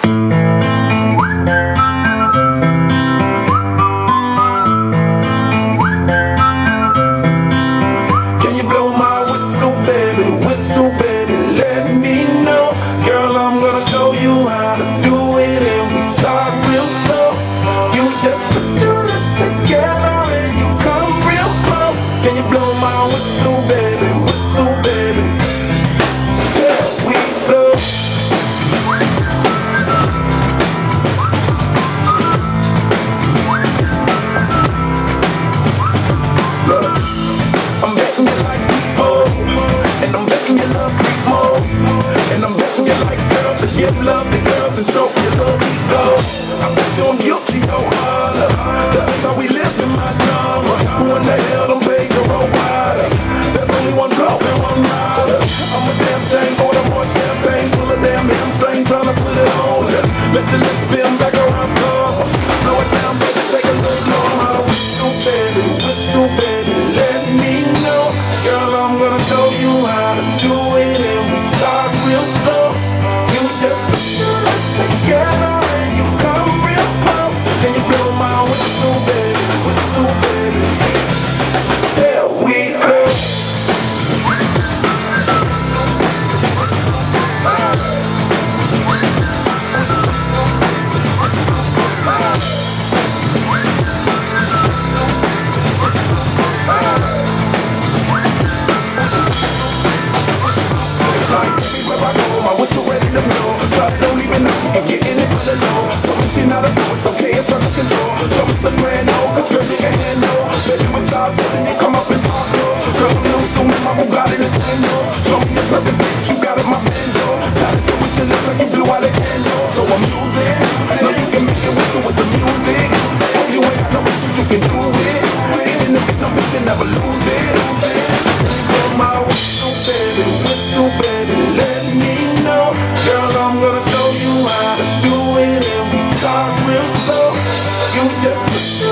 Can you blow my whistle, baby, let me know. Girl, I'm gonna show you how to do it, and we start real slow. You just put your lips together and you come real close. Can you blow my whistle, baby, here we go. Look, I'm betting you like people, and I'm betting you love freak mode, and I'm betting you like girls to give love to girls and stroke your little ego. I bet you I'm guilty, no holler. That's how we live in my drama. Who in the hell done paid the road wider? There's only one blow and one rider. I'm a damn thing, order more champagne, full of damn hamstring, tryna put it on ya. Let your lips spin back around, come. Slow it down, baby, take a little more. How to whistle, baby, let me know. Girl, I'm gonna show you how to do it, and we start real slow. You just put your lips together and you come real close. Can you blow my whistle, baby, there we go. Like everywhere I go, my whistle ready to blow. But I don't even know if you're in it for the low. So we can out of do it's okay, it's under control. Show me some grand no, cause girl you can handle. Baby with stars, and they come up and talk slow. Girl, I'm new, so my Bugatti is window. Show me the perfect bitch, you got it, my bando. Got it, so with your lips like you blew out a candle. So I'm using, know you can make it whistle with the music. If you ain't got no issues, you can do it. Even if it's no bitch, you never lose it. Blow my whistle, baby, let me know. Girl, I'm gonna show you how to do it, and we start real slow. You just